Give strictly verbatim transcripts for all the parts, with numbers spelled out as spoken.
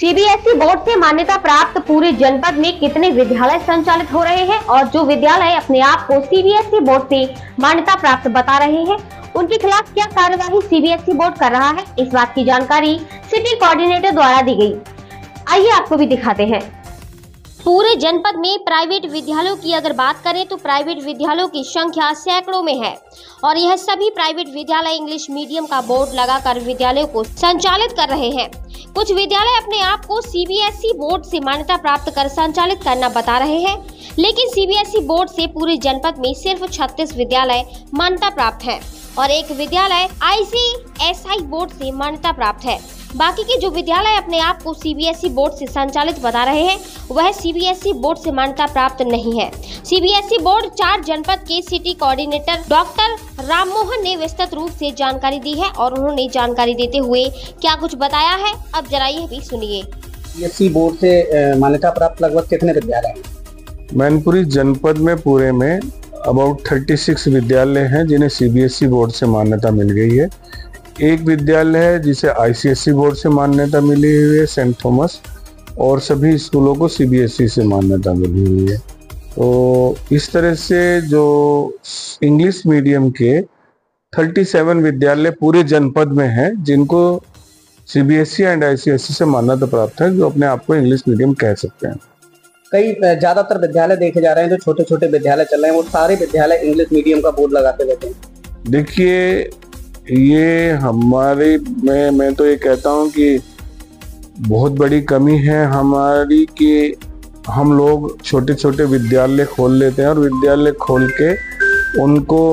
CBSE board से मान्यता प्राप्त पूरे जनपद में कितने विद्यालय संचालित हो रहे हैं और जो विद्यालय अपने आप को सीबीएसई बोर्ड से मान्यता प्राप्त बता रहे हैं, उनके खिलाफ क्या कार्यवाही सीबीएसई बोर्ड कर रहा है, इस बात की जानकारी सिटी कोऑर्डिनेटर द्वारा दी गई। आइए आपको भी दिखाते हैं। पूरे जनपद में प्राइवेट विद्यालयों की अगर बात करें तो प्राइवेट विद्यालयों की संख्या सैकड़ों में है और यह सभी प्राइवेट विद्यालय इंग्लिश मीडियम का बोर्ड लगाकर विद्यालयों को संचालित कर रहे हैं। कुछ विद्यालय अपने आप को सीबीएसई बोर्ड से मान्यता प्राप्त कर संचालित करना बता रहे हैं, लेकिन सीबीएसई बोर्ड से पूरे जनपद में सिर्फ छत्तीस विद्यालय मान्यता प्राप्त है और एक विद्यालय आईसीएसई बोर्ड से मान्यता प्राप्त है। बाकी के जो विद्यालय अपने आप को सीबीएसई बोर्ड से संचालित बता रहे हैं, वह सीबीएसई बोर्ड से मान्यता प्राप्त नहीं है। सीबीएसई बोर्ड चार जनपद के सिटी कोऑर्डिनेटर डॉक्टर राममोहन ने विस्तृत रूप से जानकारी दी है और उन्होंने जानकारी देते हुए क्या कुछ बताया है, अब जरा यह भी सुनिए। सीबीएसई बोर्ड से मान्यता प्राप्त लगभग कितने विद्यालय हैं? मैनपुरी जनपद में पूरे में अबाउट छत्तीस विद्यालय हैं जिन्हें सीबीएसई बोर्ड से मान्यता मिल गई है। एक विद्यालय है जिसे आईसीएसई बोर्ड से मान्यता मिली हुई है, सेंट थॉमस, और सभी स्कूलों को सीबीएसई से मान्यता मिली हुई है। तो इस तरह से जो इंग्लिश मीडियम के सैंतीस विद्यालय पूरे जनपद में हैं जिनको सीबीएसई एंड आईसीएसई से मान्यता प्राप्त है, जो अपने आप को इंग्लिश मीडियम कह सकते हैं। कई ज्यादातर विद्यालय देखे जा रहे हैं जो छोटे छोटे विद्यालय चल रहे हैं, वो सारे विद्यालय इंग्लिश मीडियम का बोर्ड लगाते रहते हैं। देखिए, ये हमारे मैं मैं तो ये कहता हूँ कि बहुत बड़ी कमी है हमारी कि हम लोग छोटे छोटे विद्यालय खोल लेते हैं और विद्यालय खोल के उनको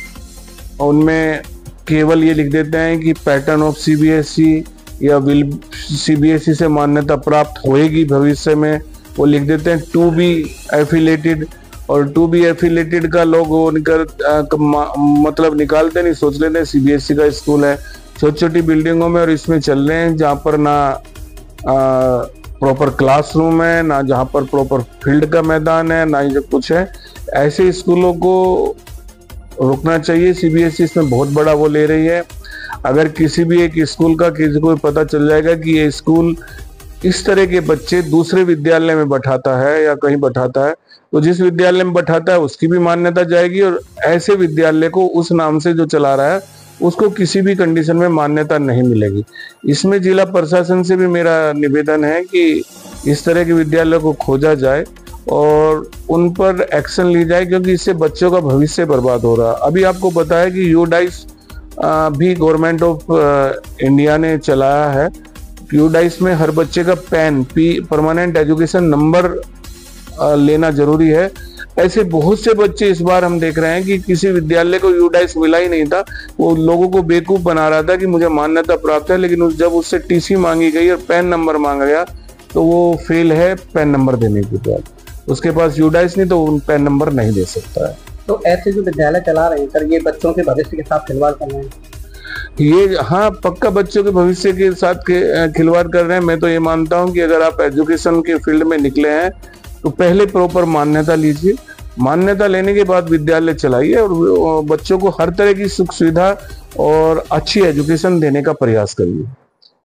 उनमें केवल ये लिख देते हैं कि पैटर्न ऑफ सीबीएसई या विल सीबीएसई से मान्यता प्राप्त होएगी भविष्य में, वो लिख देते हैं टू बी एफिलेटेड, और टू बी एफिलेटेड का लोग वो निकल मतलब निकालते नहीं, सोच लेते हैं सीबीएसई का स्कूल है। छोटी छोटी बिल्डिंगों में और इसमें चल रहे हैं जहाँ पर ना प्रॉपर क्लासरूम है, ना जहाँ पर प्रॉपर फील्ड का मैदान है, ना ही कुछ है। ऐसे स्कूलों को रुकना चाहिए। सीबीएसई इसमें बहुत बड़ा वो ले रही है। अगर किसी भी एक स्कूल का किसी को पता चल जाएगा कि ये स्कूल इस तरह के बच्चे दूसरे विद्यालय में बैठाता है या कहीं बैठाता है, तो जिस विद्यालय में बैठाता है उसकी भी मान्यता जाएगी और ऐसे विद्यालय को उस नाम से जो चला रहा है उसको किसी भी कंडीशन में मान्यता नहीं मिलेगी। इसमें जिला प्रशासन से भी मेरा निवेदन है कि इस तरह के विद्यालय को खोजा जाए और उन पर एक्शन ली जाए, क्योंकि इससे बच्चों का भविष्य बर्बाद हो रहा है। अभी आपको बताया कि यूडाइस भी गवर्नमेंट ऑफ इंडिया ने चलाया है। यूडाइस में हर बच्चे का PEN P permanent education number लेना जरूरी है। ऐसे बहुत से बच्चे इस बार हम देख रहे हैं कि किसी विद्यालय को यूडाइस मिला ही नहीं था, वो लोगों को बेवकूफ बना रहा था कि मुझे मान्यता प्राप्त है, लेकिन जब उससे टीसी मांगी गई और पैन नंबर मांगा गया तो वो फेल है पैन नंबर देने के बाद। उसके पास यूडाइस नहीं तो वो पैन नंबर नहीं दे सकता है। तो ऐसे जो विद्यालय चला रहे हैं सर, ये बच्चों के भविष्य के साथ खिलवाड़ कर रहे हैं। ये हाँ, पक्का बच्चों के भविष्य के साथ खिलवाड़ कर रहे हैं। मैं तो ये मानता हूँ कि अगर आप एजुकेशन के फील्ड में निकले हैं तो पहले प्रॉपर मान्यता लीजिए, मान्यता लेने के बाद विद्यालय चलाइए और बच्चों को हर तरह की सुख सुविधा और अच्छी एजुकेशन देने का प्रयास करिए।